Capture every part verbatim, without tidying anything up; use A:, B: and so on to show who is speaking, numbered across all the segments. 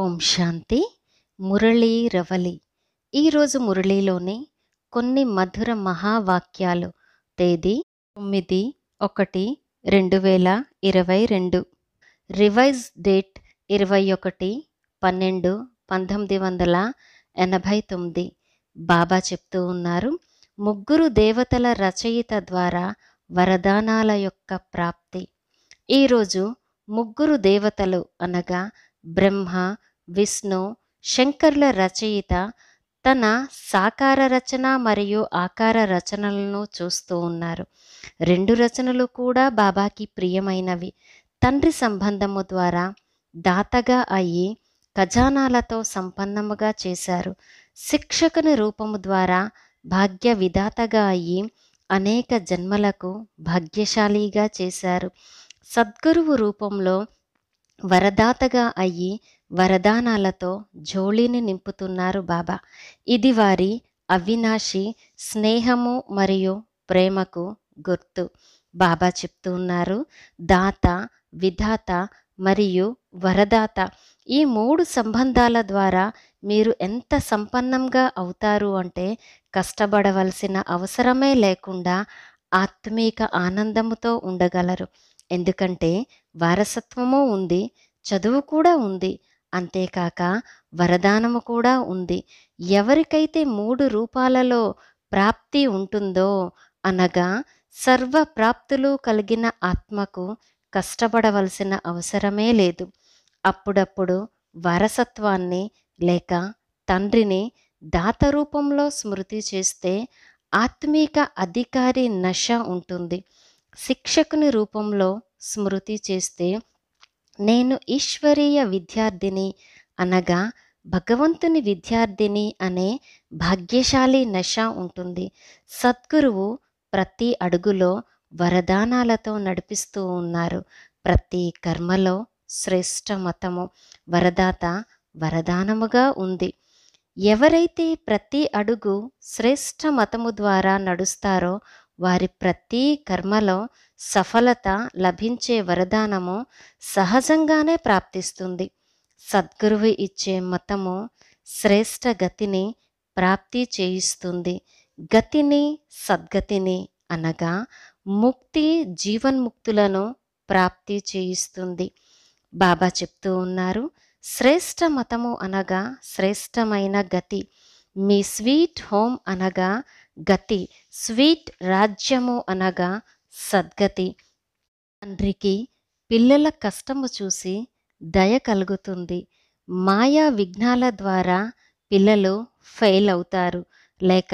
A: ఓం శాంతి. మురళీ రవలి. ఈరోజు మురళీలోని కొన్ని మధుర మహావాక్యాలు. తేదీ తొమ్మిది ఒకటి రెండు వేల ఇరవై రెండు. రివైజ్ డేట్ ఇరవై ఒకటి పన్నెండు పంతొమ్మిది వందల ఎనభై తొమ్మిది. బాబా చెప్తూ ఉన్నారు, ముగ్గురు దేవతల రచయిత ద్వారా వరదానాల యొక్క ప్రాప్తి. ఈరోజు ముగ్గురు దేవతలు అనగా బ్రహ్మ, విష్ణు, శంకర్ల రచయిత తన సాకార రచన మరియు ఆకార రచనలను చూస్తూ ఉన్నారు. రెండు రచనలు కూడా బాబాకి ప్రియమైనవి. తండ్రి సంబంధము ద్వారా దాతగా అయ్యి ఖజానాలతో సంపన్నముగా చేశారు. శిక్షకుని రూపము ద్వారా భాగ్య విధాతగా అయ్యి అనేక జన్మలకు భాగ్యశాలిగా చేశారు. సద్గురువు రూపంలో వరదాతగా అయ్యి వరదానాలతో జోళీని నింపుతున్నారు బాబా. ఇది వారి అవినాశి స్నేహము మరియు ప్రేమకు గుర్తు. బాబా చెప్తూ ఉన్నారు, దాత, విధాత మరియు వరదాత ఈ మూడు సంబంధాల ద్వారా మీరు ఎంత సంపన్నంగా అవుతారు అంటే కష్టపడవలసిన అవసరమే లేకుండా ఆత్మీక ఆనందముతో ఉండగలరు. ఎందుకంటే వారసత్వము ఉంది, చదువు కూడా ఉంది, అంతేకాక వరదానము కూడా ఉంది. ఎవరికైతే మూడు రూపాలలో ప్రాప్తి ఉంటుందో అనగా సర్వ ప్రాప్తులు కలిగిన ఆత్మకు కష్టపడవలసిన అవసరమే లేదు. అప్పుడప్పుడు వారసత్వాన్ని లేక తండ్రిని దాత రూపంలో స్మృతి చేస్తే ఆత్మీక అధికారి నశ ఉంటుంది. శిక్షకుని రూపంలో స్మృతి చేస్తే నేను ఈశ్వరీయ విద్యార్థిని అనగా భగవంతుని విద్యార్థిని అనే భాగ్యశాలి నశ ఉంటుంది. సద్గురువు ప్రతి అడుగులో వరదానాలతో నడిపిస్తూ ఉన్నారు. ప్రతి కర్మలో శ్రేష్ఠ మతము వరదాత వరదానముగా ఉంది. ఎవరైతే ప్రతి అడుగు శ్రేష్ఠ మతము ద్వారా నడుస్తారో వారి ప్రతి కర్మలో సఫలత లభించే వరదానము సహజంగానే ప్రాప్తిస్తుంది. సద్గురువు ఇచ్చే మతము శ్రేష్ఠ గతిని ప్రాప్తి చేయిస్తుంది. గతిని, సద్గతిని అనగా ముక్తి, జీవన్ముక్తులను ప్రాప్తి చేయిస్తుంది. బాబా చెప్తూ ఉన్నారు, శ్రేష్ఠ మతము అనగా శ్రేష్టమైన గతి. మీ స్వీట్ హోమ్ అనగా గతి, స్వీట్ రాజ్యము అనగా సద్గతి. తండ్రికి పిల్లల కష్టము చూసి దయ కలుగుతుంది. మాయా విఘ్నాల ద్వారా పిల్లలు ఫెయిల్ అవుతారు. లేక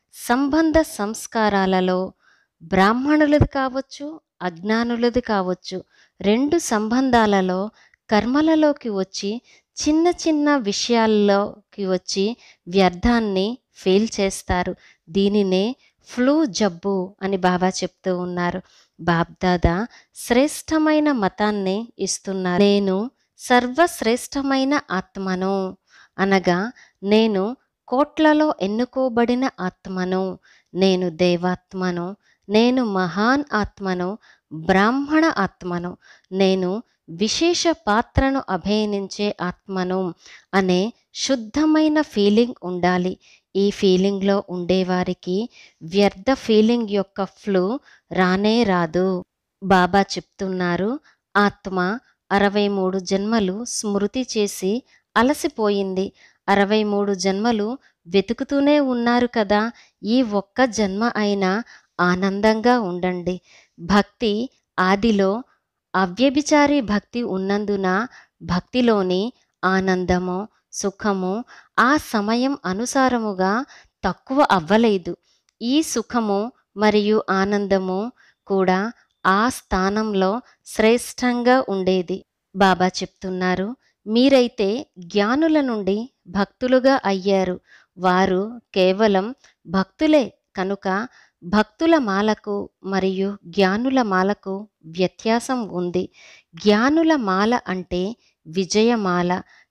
A: సంబంధ సంస్కారాలలో బ్రాహ్మణులది కావచ్చు, అజ్ఞానులది కావచ్చు, రెండు సంబంధాలలో కర్మలలోకి వచ్చి చిన్న చిన్న విషయాల్లోకి వచ్చి వ్యర్థాన్ని ఫెయిల్ చేస్తారు. దీనినే ఫ్లూ జబ్బు అని బాబా చెప్తూ ఉన్నారు. బాబ్దాదా శ్రేష్టమైన మతాన్ని ఇస్తున్నారు. నేను సర్వశ్రేష్టమైన ఆత్మను అనగా నేను కోట్లలో ఎన్నుకోబడిన ఆత్మను, నేను దేవాత్మను, నేను మహాన్ ఆత్మను, బ్రాహ్మణ ఆత్మను, నేను విశేష పాత్రను అభినయించే ఆత్మను అనే శుద్ధమైన ఫీలింగ్ ఉండాలి. ఈ ఫీలింగ్లో ఉండేవారికి వ్యర్థ ఫీలింగ్ యొక్క ఫ్లో రానే రాదు. బాబా చెప్తున్నారు, ఆత్మ అరవై మూడు జన్మలు స్మృతి చేసి అలసిపోయింది. అరవై మూడు జన్మలు వెతుకుతూనే ఉన్నారు కదా, ఈ ఒక్క జన్మ అయినా ఆనందంగా ఉండండి. భక్తి ఆదిలో అవ్యభిచారి భక్తి ఉన్నందున భక్తిలోని ఆనందము, సుఖము ఆ సమయం అనుసారముగా తక్కువ అవ్వలేదు. ఈ సుఖము మరియు ఆనందము కూడా ఆ స్థానంలో శ్రేష్టంగా ఉండేది. బాబా చెప్తున్నారు, మీరైతే జ్ఞానుల నుండి భక్తులుగా అయ్యారు. వారు కేవలం భక్తులే కనుక భక్తుల మాలకు మరియు జ్ఞానుల మాలకు వ్యత్యాసం ఉంది. జ్ఞానుల మాల అంటే విజయమాల.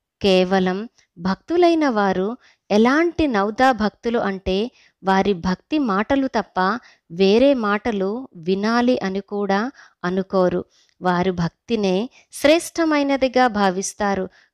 A: కేవలం భక్తులైన వారు ఎలాంటి నౌదా భక్తులు అంటే వారి భక్తి మాటలు తప్ప వేరే మాటలు వినాలి అని కూడా అనుకోరు. వారు భక్తినే శ్రేష్టమైనదిగా భావిస్తారు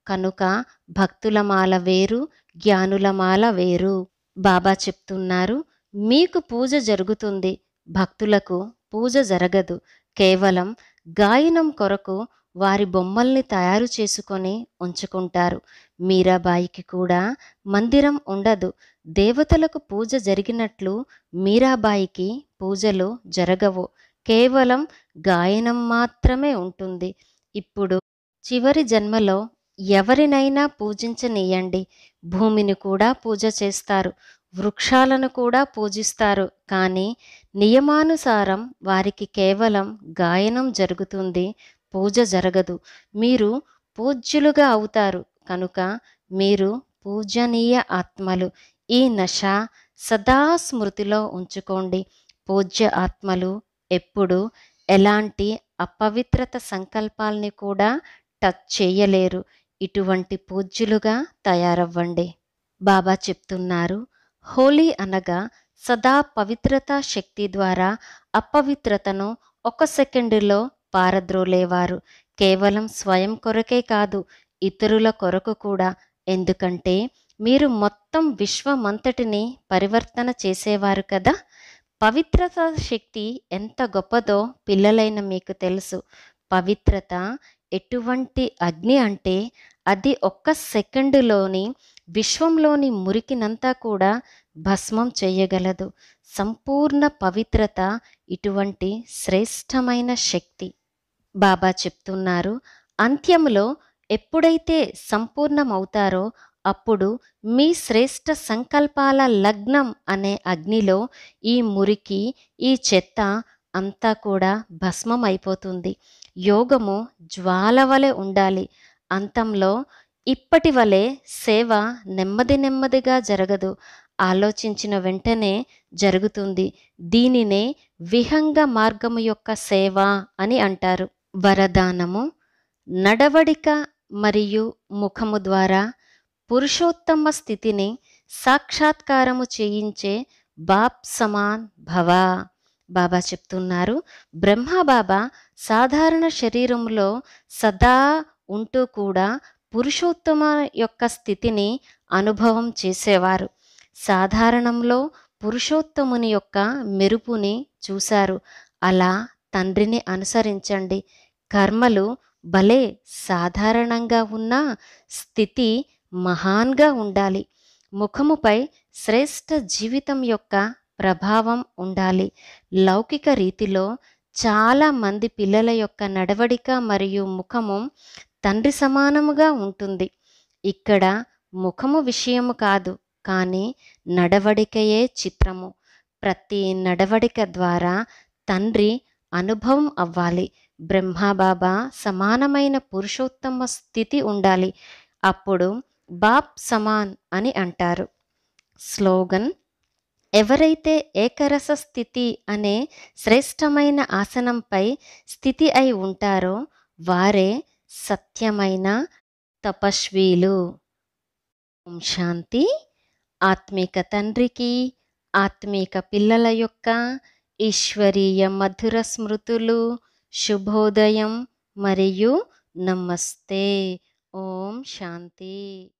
A: కనుక భక్తుల మాల వేరు, జ్ఞానుల మాల వేరు. బాబా చెప్తున్నారు, మీకు పూజ జరుగుతుంది, భక్తులకు పూజ జరగదు. కేవలం గాయనం కొరకు వారి బొమ్మల్ని తయారు చేసుకొని ఉంచుకుంటారు. మీరాబాయికి కూడా మందిరం ఉండదు. దేవతలకు పూజ జరిగినట్లు మీరాబాయికి పూజలు జరగవు. కేవలం గాయనం మాత్రమే ఉంటుంది. ఇప్పుడు చివరి జన్మలో ఎవరినైనా పూజించనీయండి. భూమిని కూడా పూజ చేస్తారు, వృక్షాలను కూడా పూజిస్తారు. కానీ నియమానుసారం వారికి కేవలం గాయనం జరుగుతుంది, పూజ జరగదు. మీరు పూజ్యులుగా అవుతారు కనుక మీరు పూజనీయ ఆత్మలు. ఈ నశ సదా స్మృతిలో ఉంచుకోండి. పూజ్య ఆత్మలు ఎప్పుడు ఎలాంటి అపవిత్రత సంకల్పాల్ని కూడా టచ్ చేయలేరు. ఇటువంటి పూజ్యులుగా తయారవ్వండి. బాబా చెప్తున్నారు, హోలీ అనగా సదా పవిత్రతా శక్తి ద్వారా అపవిత్రతను ఒక సెకండులో పారద్రోలేవారు. కేవలం స్వయం కొరకే కాదు, ఇతరుల కొరకు కూడా. ఎందుకంటే మీరు మొత్తం విశ్వమంతటిని పరివర్తన చేసేవారు కదా. పవిత్రత శక్తి ఎంత గొప్పదో పిల్లలైన మీకు తెలుసు. పవిత్రత ఎటువంటి అగ్ని అంటే అది ఒక్క సెకండులోని విశ్వంలోని మురికినంతా కూడా భస్మం చేయగలదు. సంపూర్ణ పవిత్రత ఇటువంటి శ్రేష్టమైన శక్తి. బాబా చెప్తున్నారు, అంత్యములో ఎప్పుడైతే సంపూర్ణమవుతారో అప్పుడు మీ శ్రేష్ట సంకల్పాల లగ్నం అనే అగ్నిలో ఈ మురికి, ఈ చెత్త అంతా కూడా భస్మం అయిపోతుంది. యోగము జ్వాల వలె ఉండాలి. అంతంలో ఇప్పటి వలె సేవ నెమ్మది నెమ్మదిగా జరగదు, ఆలోచించిన వెంటనే జరుగుతుంది. దీనినే విహంగ మార్గము యొక్క సేవ అని అంటారు. వరదానము: నడవడిక మరియు ముఖము ద్వారా పురుషోత్తమ స్థితిని సాక్షాత్కారము చేయించే బాప్ సమాన్ భవ. బాబా చెప్తున్నారు, బ్రహ్మబాబా సాధారణ శరీరంలో సదా ఉంటూ కూడా పురుషోత్తమ యొక్క స్థితిని అనుభవం చేసేవారు. సాధారణంలో పురుషోత్తముని యొక్క మెరుపుని చూశారు. అలా తండ్రిని అనుసరించండి. కర్మలు భలే సాధారణంగా ఉన్న స్థితి మహాన్గా ఉండాలి. ముఖముపై శ్రేష్ఠ జీవితం యొక్క ప్రభావం ఉండాలి. లౌకిక రీతిలో చాలా మంది పిల్లల యొక్క నడవడిక మరియు ముఖము తండ్రి సమానముగా ఉంటుంది. ఇక్కడ ముఖము విషయము కాదు, కానీ నడవడికయే చిత్రము. ప్రతి నడవడిక ద్వారా తండ్రి అనుభవం అవ్వాలి. బ్రహ్మబాబా సమానమైన పురుషోత్తమ స్థితి ఉండాలి. అప్పుడు బాప్ సమాన్ అని అంటారు. స్లోగన్: ఎవరైతే ఏకరస స్థితి అనే శ్రేష్టమైన ఆసనంపై స్థితి అయి ఉంటారో వారే సత్యమైన తపస్వీలు. ఓం శాంతి. ఆత్మీక తండ్రికి, ఆత్మీక పిల్లల యొక్క ఈశ్వరీయ మధుర స్మృతులు, శుభోదయం మరియు నమస్తే. ఓం శాంతి.